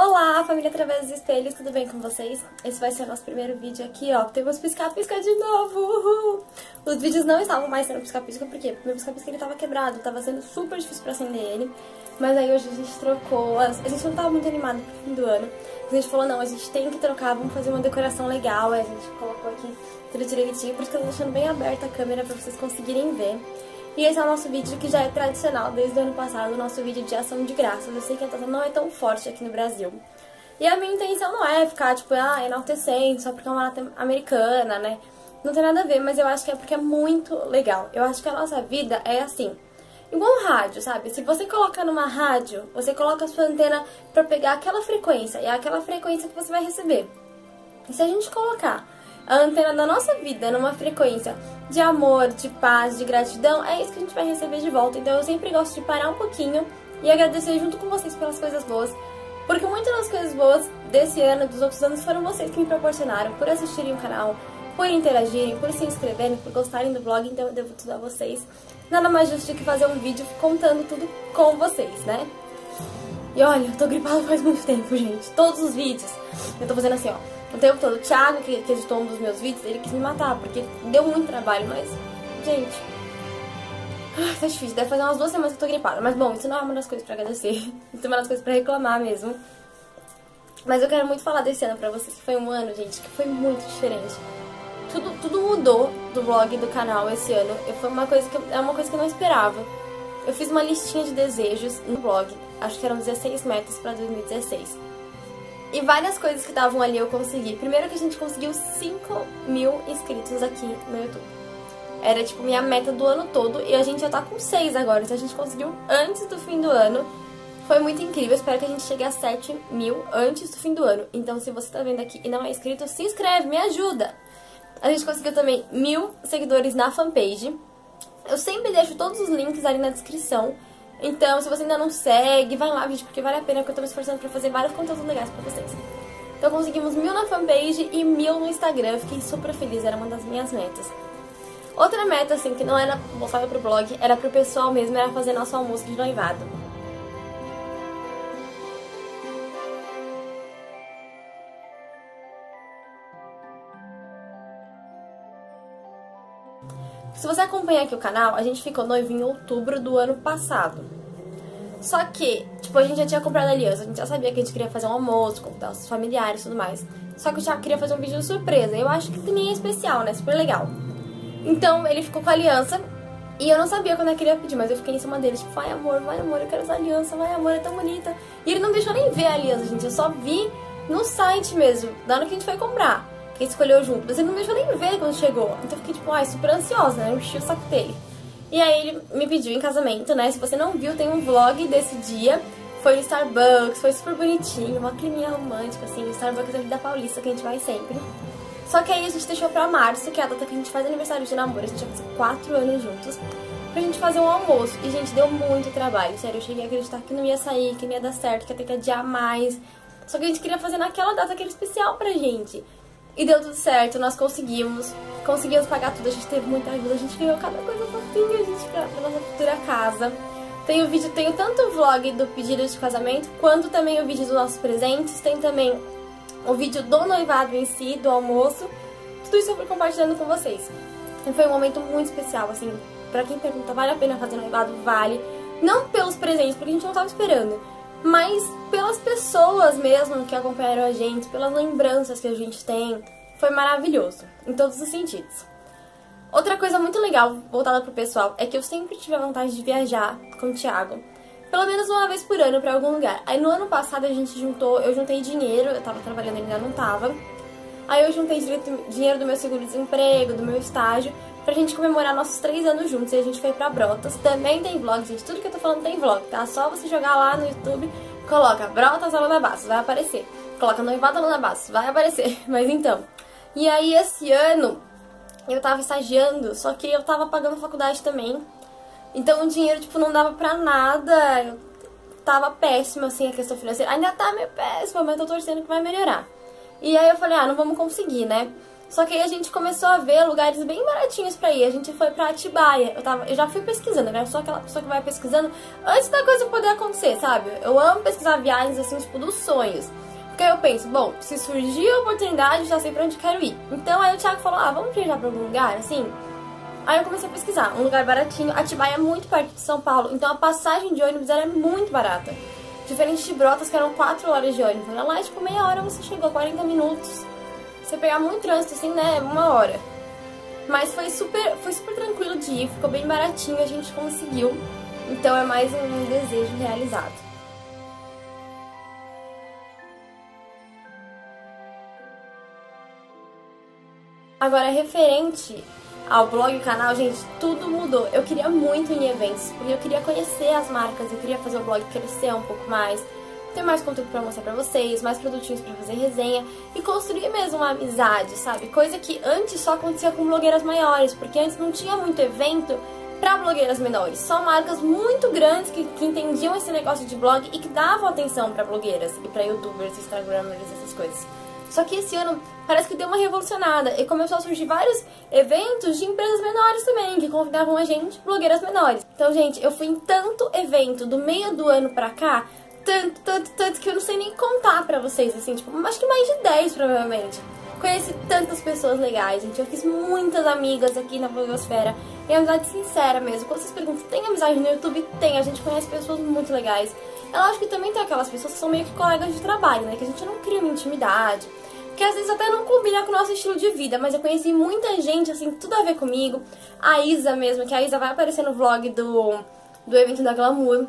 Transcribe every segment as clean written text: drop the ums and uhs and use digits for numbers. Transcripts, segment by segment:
Olá, família através dos espelhos, tudo bem com vocês? Esse vai ser o nosso primeiro vídeo aqui, ó. Temos pisca-pisca de novo, uhul! Os vídeos não estavam mais sendo pisca-pisca, porque meu pisca-pisca ele tava quebrado, tava sendo super difícil pra acender ele. Mas aí hoje a gente trocou, a gente não tava muito animado pro fim do ano. A gente falou, não, a gente tem que trocar, vamos fazer uma decoração legal. Aí a gente colocou aqui tudo direitinho, por isso que eu tô deixando bem aberta a câmera pra vocês conseguirem ver. E esse é o nosso vídeo que já é tradicional desde o ano passado, o nosso vídeo de ação de graças. Eu sei que a data não é tão forte aqui no Brasil. E a minha intenção não é ficar, tipo, enaltecendo só porque é uma data americana, né? Não tem nada a ver, mas eu acho que é porque é muito legal. Eu acho que a nossa vida é assim, igual um rádio, sabe? Se você coloca numa rádio, você coloca a sua antena pra pegar aquela frequência, e é aquela frequência que você vai receber. E se a gente colocar a antena da nossa vida numa frequência de amor, de paz, de gratidão, é isso que a gente vai receber de volta. Então eu sempre gosto de parar um pouquinho e agradecer junto com vocês pelas coisas boas, porque muitas das coisas boas desse ano, dos outros anos, foram vocês que me proporcionaram, por assistirem o canal, por interagirem, por se inscreverem, por gostarem do vlog, então eu devo tudo a vocês. Nada mais justo do que fazer um vídeo contando tudo com vocês, né? E olha, eu tô gripada faz muito tempo, gente. Todos os vídeos eu tô fazendo assim, ó, o tempo todo. O Thiago, que editou um dos meus vídeos, ele quis me matar, porque deu muito trabalho, mas, gente, tá difícil. Deve fazer umas 2 semanas que eu tô gripada. Mas, bom, isso não é uma das coisas pra agradecer. Isso é uma das coisas pra reclamar mesmo. Mas eu quero muito falar desse ano pra vocês, que foi um ano, gente, que foi muito diferente. Tudo mudou do vlog do canal esse ano. Foi uma coisa que é uma coisa que eu não esperava. Eu fiz uma listinha de desejos no blog. Acho que eram 16 metas pra 2016. E várias coisas que estavam ali eu consegui. Primeiro que a gente conseguiu 5.000 inscritos aqui no YouTube. Era tipo minha meta do ano todo e a gente já tá com 6 agora. Então a gente conseguiu antes do fim do ano. Foi muito incrível. Espero que a gente chegue a 7.000 antes do fim do ano. Então se você tá vendo aqui e não é inscrito, se inscreve, me ajuda. A gente conseguiu também 1.000 seguidores na fanpage. Eu sempre deixo todos os links ali na descrição. Então, se você ainda não segue, vai lá, gente, porque vale a pena, porque eu tô me esforçando pra fazer vários conteúdos legais pra vocês. Então, conseguimos 1.000 na fanpage e 1.000 no Instagram. Eu fiquei super feliz, era uma das minhas metas. Outra meta, assim, que não era voltada pro blog, era pro pessoal mesmo, era fazer nosso almoço de noivado. Se você acompanha aqui o canal, a gente ficou noivo em outubro do ano passado. Só que, tipo, a gente já tinha comprado aliança, a gente já sabia que a gente queria fazer um almoço, convidar os familiares e tudo mais. Só que eu já queria fazer um vídeo de surpresa, eu acho que nem é especial, né? Super legal. Então, ele ficou com a aliança e eu não sabia quando eu queria pedir, mas eu fiquei em cima dele, tipo, vai amor, eu quero essa aliança, vai amor, é tão bonita. E ele não deixou nem ver a aliança, gente, eu só vi no site mesmo, na hora que a gente foi comprar. Que escolheu junto, mas ele não deixou nem ver quando chegou. Então eu fiquei tipo, super ansiosa, né? Eu enchi o saco dele. E aí ele me pediu em casamento, né? Se você não viu, tem um vlog desse dia. Foi no Starbucks, foi super bonitinho, uma climinha romântica, assim. O Starbucks ali da Paulista, que a gente vai sempre. Só que aí a gente deixou pra março, que é a data que a gente faz aniversário de namoro. A gente vai fazer 4 anos juntos, pra gente fazer um almoço. E, gente, deu muito trabalho, sério. Eu cheguei a acreditar que não ia sair, que não ia dar certo, que ia ter que adiar mais. Só que a gente queria fazer naquela data que era especial pra gente. E deu tudo certo, nós conseguimos pagar tudo, a gente teve muita ajuda, a gente ganhou cada coisa fofinha, gente, pra nossa futura casa. Tem o vídeo, tenho tanto o vlog do pedido de casamento, quanto também o vídeo dos nossos presentes, tem também o vídeo do noivado em si, do almoço, tudo isso eu fui compartilhando com vocês. E foi um momento muito especial, assim, pra quem pergunta, vale a pena fazer noivado? Vale. Não pelos presentes, porque a gente não tava esperando, mas pelas pessoas mesmo que acompanharam a gente, pelas lembranças que a gente tem. Foi maravilhoso, em todos os sentidos. Outra coisa muito legal, voltada pro pessoal, é que eu sempre tive a vontade de viajar com o Thiago. Pelo menos uma vez por ano pra algum lugar. Aí no ano passado a gente eu juntei dinheiro, eu tava trabalhando, ele ainda não tava. Aí eu juntei dinheiro do meu seguro-desemprego, do meu estágio, pra gente comemorar nossos 3 anos juntos. E a gente foi pra Brotas. Também tem vlog, gente. Tudo que eu tô falando tem vlog, tá? Só você jogar lá no YouTube, coloca Brotas Alana Bastos, vai aparecer. Coloca Noivado Alana Bastos, vai aparecer. Mas então. E aí esse ano eu tava estagiando, só que eu tava pagando faculdade também. Então o dinheiro, tipo, não dava pra nada. Eu tava péssima, assim, a questão financeira. Ainda tá meio péssima, mas tô torcendo que vai melhorar. E aí eu falei, não vamos conseguir, né? Só que aí a gente começou a ver lugares bem baratinhos pra ir. A gente foi pra Atibaia. Eu já fui pesquisando, né? Eu sou aquela pessoa que vai pesquisando antes da coisa poder acontecer, sabe? Eu amo pesquisar viagens, assim, tipo, dos sonhos. Porque aí eu penso, bom, se surgir a oportunidade, já sei pra onde quero ir. Então aí o Thiago falou, vamos viajar pra algum lugar, assim? Aí eu comecei a pesquisar, um lugar baratinho. Atibaia é muito perto de São Paulo, então a passagem de ônibus era muito barata. Diferente de Brotas, que eram 4 horas de ônibus. Lá é tipo meia hora você chegou, 40 minutos. Você pegar muito trânsito, assim, né, 1 hora. Mas foi super tranquilo de ir, ficou bem baratinho, a gente conseguiu. Então é mais um desejo realizado. Agora, referente ao blog e canal, gente, tudo mudou. Eu queria muito ir em eventos, porque eu queria conhecer as marcas, eu queria fazer o blog crescer um pouco mais, ter mais conteúdo pra mostrar pra vocês, mais produtinhos pra fazer resenha e construir mesmo uma amizade, sabe? Coisa que antes só acontecia com blogueiras maiores, porque antes não tinha muito evento pra blogueiras menores. Só marcas muito grandes que entendiam esse negócio de blog e que davam atenção pra blogueiras e pra youtubers, instagramers, essas coisas. Só que esse ano parece que deu uma revolucionada e começou a surgir vários eventos de empresas menores também, que convidavam a gente, blogueiras menores. Então, gente, eu fui em tanto evento do meio do ano pra cá, tanto que eu não sei nem contar pra vocês, assim, tipo, acho que mais de 10 provavelmente. Conheci tantas pessoas legais, gente, eu fiz muitas amigas aqui na blogosfera, e amizade sincera mesmo. Quando vocês perguntam, tem amizade no YouTube? Tem, a gente conhece pessoas muito legais. Eu acho que também tem aquelas pessoas que são meio que colegas de trabalho, né, que a gente não cria uma intimidade, que às vezes até não combina com o nosso estilo de vida, mas eu conheci muita gente, assim, tudo a ver comigo. A Isa mesmo, que a Isa vai aparecer no vlog do evento da Glamour.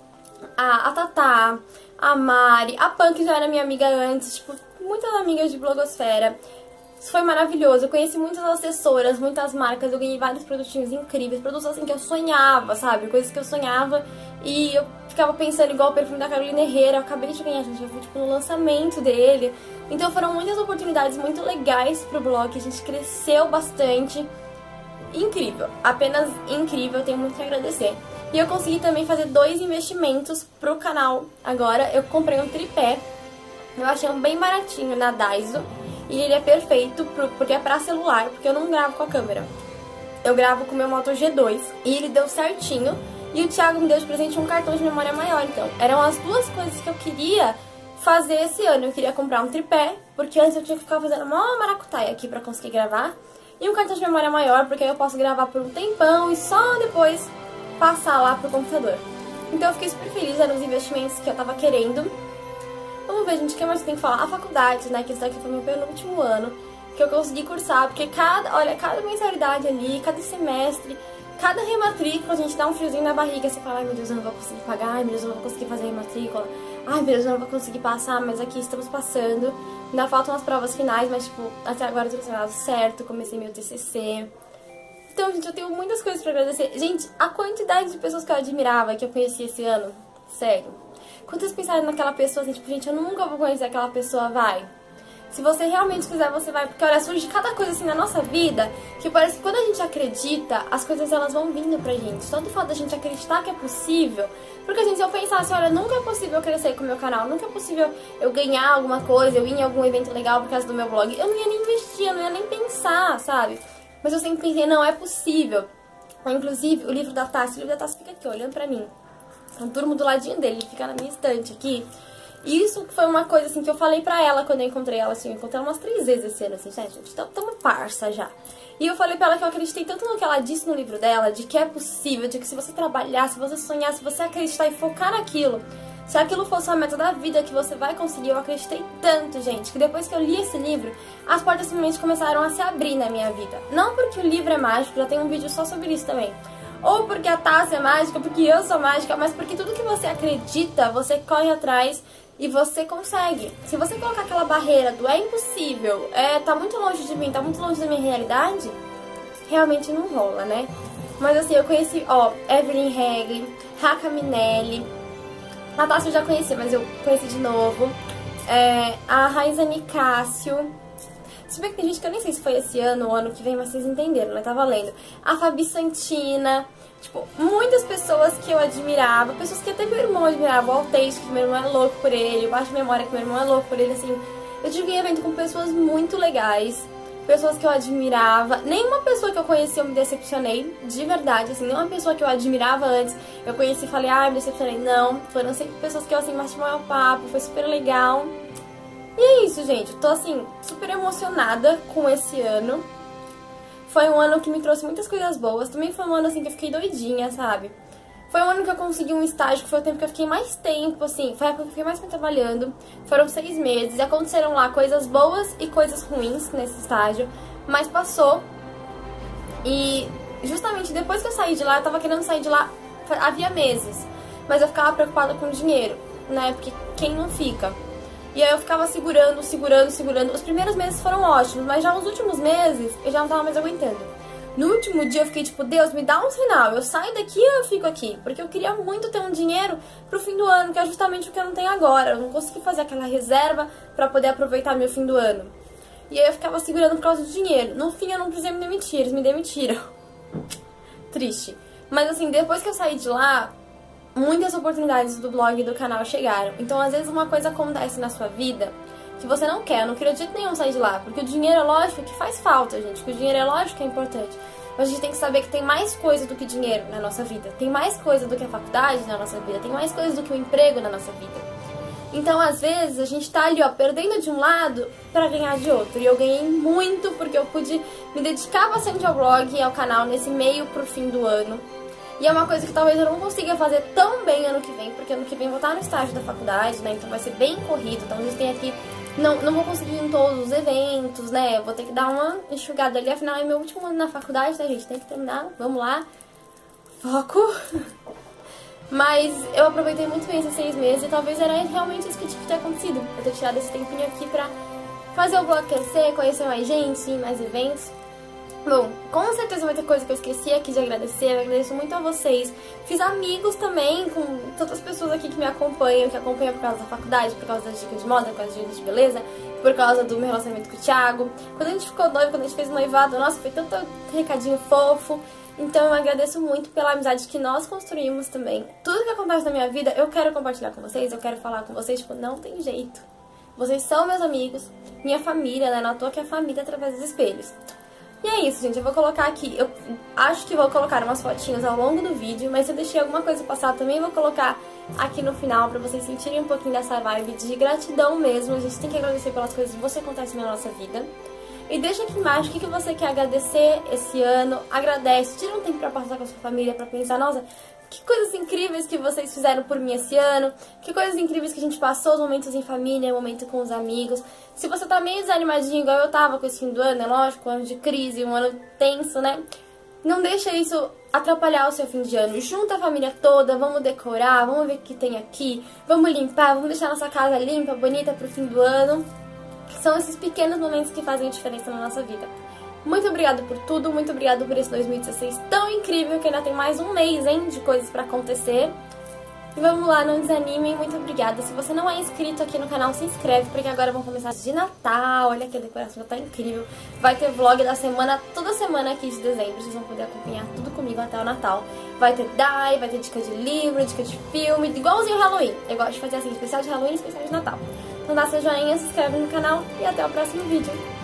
A Tatá, a Mari, a Pan, que já era minha amiga antes, tipo, muitas amigas de blogosfera. Isso foi maravilhoso, eu conheci muitas assessoras, muitas marcas, eu ganhei vários produtinhos incríveis, produtos assim que eu sonhava, sabe? Coisas que eu sonhava e eu ficava pensando igual o perfume da Carolina Herrera, eu acabei de ganhar, gente, eu fui tipo no lançamento dele. Então foram muitas oportunidades muito legais pro blog, a gente cresceu bastante. Incrível, apenas incrível, tenho muito que agradecer. E eu consegui também fazer 2 investimentos pro canal. Agora eu comprei um tripé, eu achei um bem baratinho na Daiso. E ele é perfeito porque é pra celular, porque eu não gravo com a câmera. Eu gravo com o meu Moto G2 e ele deu certinho. E o Thiago me deu de presente um cartão de memória maior, então eram as 2 coisas que eu queria fazer esse ano. Eu queria comprar um tripé, porque antes eu tinha que ficar fazendo uma maracutaia aqui pra conseguir gravar. E um cartão de memória maior, porque aí eu posso gravar por um tempão e só depois passar lá pro computador. Então eu fiquei super feliz, eram os investimentos que eu tava querendo. Vamos ver, gente, o que mais tem que falar? A faculdade, né, que isso daqui foi meu penúltimo ano, que eu consegui cursar, porque cada mensalidade ali, cada semestre, cada rematrícula, a gente dá um friozinho na barriga, você fala, ai meu Deus, eu não vou conseguir pagar, ai meu Deus, eu não vou conseguir fazer a rematrícula, ai meu Deus, eu não vou conseguir passar, mas aqui estamos passando, ainda faltam as provas finais, mas tipo, até agora tudo dado certo, comecei meu TCC. Então, gente, eu tenho muitas coisas pra agradecer. Gente, a quantidade de pessoas que eu admirava, que eu conheci esse ano, sério. Quantas pensaram naquela pessoa, assim, tipo, gente, eu nunca vou conhecer aquela pessoa, vai. Se você realmente quiser, você vai. Porque, olha, surge cada coisa, assim, na nossa vida, que parece que quando a gente acredita, as coisas, elas vão vindo pra gente. Só do fato da gente acreditar que é possível. Porque, gente, se eu pensasse, olha, nunca é possível eu crescer com o meu canal, nunca é possível eu ganhar alguma coisa, eu ir em algum evento legal por causa do meu blog, eu não ia nem investir, eu não ia nem pensar, sabe? Mas eu sempre pensei, não, é possível. Inclusive, o livro da Tassi fica aqui, olhando pra mim. Eu durmo do ladinho dele, ele fica na minha estante aqui. E isso foi uma coisa, assim, que eu falei pra ela quando eu encontrei ela, assim, eu encontrei ela umas 3 vezes esse ano, assim, gente, tamo parça já. E eu falei pra ela que eu acreditei tanto no que ela disse no livro dela, de que é possível, de que se você trabalhar, se você sonhar, se você acreditar e focar naquilo, se aquilo fosse uma meta da vida que você vai conseguir, eu acreditei tanto, gente, que depois que eu li esse livro, as portas simplesmente começaram a se abrir na minha vida. Não porque o livro é mágico, já tem um vídeo só sobre isso também. Ou porque a Tassi é mágica, porque eu sou mágica, mas porque tudo que você acredita, você corre atrás e você consegue. Se você colocar aquela barreira do é impossível, tá muito longe de mim, tá muito longe da minha realidade, realmente não rola, né? Mas assim, eu conheci, ó, Evelyn Regli, Raca Minelli, a Tassi eu já conheci, mas eu conheci de novo, a Raíza Nicásio. Se bem que tem gente que eu nem sei se foi esse ano ou ano que vem, mas vocês entenderam, né? Tá valendo. A Fabi Santina, tipo, muitas pessoas que eu admirava, pessoas que até meu irmão admirava, o Alteixo, que meu irmão é louco por ele, o Baixo Memória, que meu irmão é louco por ele, assim. Eu tive um evento com pessoas muito legais, pessoas que eu admirava. Nenhuma pessoa que eu conheci eu me decepcionei, de verdade, assim, nenhuma pessoa que eu admirava antes eu conheci e falei, me decepcionei. Não, foram sempre pessoas que eu, assim, bati o maior papo, foi super legal. E é isso, gente, eu tô, assim, super emocionada com esse ano. Foi um ano que me trouxe muitas coisas boas, também foi um ano, assim, que eu fiquei doidinha, sabe? Foi um ano que eu consegui um estágio, que foi o tempo que eu fiquei mais tempo, assim, foi a época que eu fiquei mais tempo trabalhando. Foram 6 meses, e aconteceram lá coisas boas e coisas ruins nesse estágio, mas passou. E justamente depois que eu saí de lá, eu tava querendo sair de lá havia meses, mas eu ficava preocupada com o dinheiro, né, porque quem não fica? E aí eu ficava segurando. Os primeiros meses foram ótimos, mas já os últimos meses eu já não tava mais aguentando. No último dia eu fiquei tipo, Deus, me dá um sinal, eu saio daqui ou eu fico aqui? Porque eu queria muito ter um dinheiro pro fim do ano, que é justamente o que eu não tenho agora. Eu não consegui fazer aquela reserva pra poder aproveitar meu fim do ano. E aí eu ficava segurando por causa do dinheiro. No fim eu não precisei me demitir, eles me demitiram. Triste. Mas assim, depois que eu saí de lá, muitas oportunidades do blog e do canal chegaram. Então às vezes uma coisa acontece na sua vida que você não quer. Eu não queria de jeito nenhum sair de lá, porque o dinheiro é lógico que faz falta, gente, que o dinheiro é lógico que é importante, mas a gente tem que saber que tem mais coisa do que dinheiro na nossa vida, tem mais coisa do que a faculdade na nossa vida, tem mais coisa do que o emprego na nossa vida. Então às vezes a gente tá ali, ó, perdendo de um lado pra ganhar de outro, e eu ganhei muito porque eu pude me dedicar bastante ao blog e ao canal nesse meio pro fim do ano. E é uma coisa que talvez eu não consiga fazer tão bem ano que vem, porque ano que vem eu vou estar no estágio da faculdade, né, então vai ser bem corrido, então a gente tem aqui. Não vou conseguir ir em todos os eventos, né? Vou ter que dar uma enxugada ali. Afinal, é meu último ano na faculdade, né, gente? Tem que terminar. Vamos lá. Foco. Mas eu aproveitei muito bem esses 6 meses e talvez era realmente isso que tinha que ter acontecido. Eu ter tirado esse tempinho aqui pra fazer o blog crescer, conhecer mais gente, mais eventos. Bom, com certeza vai ter coisa que eu esqueci aqui de agradecer. Eu agradeço muito a vocês. Fiz amigos também com todas as pessoas aqui que me acompanham, que acompanham por causa da faculdade, por causa das dicas de moda, por causa das dicas de beleza, por causa do meu relacionamento com o Thiago. Quando a gente ficou noivo, quando a gente fez o noivado, nossa, foi tanto recadinho fofo. Então eu agradeço muito pela amizade que nós construímos também. Tudo que acontece na minha vida, eu quero compartilhar com vocês, eu quero falar com vocês, tipo, não tem jeito. Vocês são meus amigos, minha família, né? Não à toa que é família através dos espelhos. E é isso, gente, eu vou colocar aqui, eu acho que vou colocar umas fotinhas ao longo do vídeo, mas se eu deixei alguma coisa passar também vou colocar aqui no final pra vocês sentirem um pouquinho dessa vibe de gratidão mesmo. A gente tem que agradecer pelas coisas que você acontece na nossa vida. E deixa aqui embaixo o que você quer agradecer esse ano, agradece, tira um tempo pra passar com a sua família, pra pensar, nossa, que coisas incríveis que vocês fizeram por mim esse ano, que coisas incríveis que a gente passou, os momentos em família, o momento com os amigos. Se você tá meio desanimadinho, igual eu tava com esse fim do ano, é lógico, um ano de crise, um ano tenso, né? Não deixa isso atrapalhar o seu fim de ano. Junta a família toda, vamos decorar, vamos ver o que tem aqui, vamos limpar, vamos deixar nossa casa limpa, bonita pro fim do ano. São esses pequenos momentos que fazem a diferença na nossa vida. Muito obrigada por tudo, muito obrigada por esse 2016 tão incrível, que ainda tem mais um mês, hein, de coisas pra acontecer. E vamos lá, não desanimem, muito obrigada. Se você não é inscrito aqui no canal, se inscreve, porque agora vão começar de Natal. Olha que a decoração já tá incrível. Vai ter vlog da semana, toda semana aqui de dezembro, vocês vão poder acompanhar tudo comigo até o Natal. Vai ter DAI, vai ter dica de livro, dica de filme, igualzinho o Halloween. Eu gosto de fazer assim, especial de Halloween e especial de Natal. Então dá seu joinha, se inscreve no canal e até o próximo vídeo.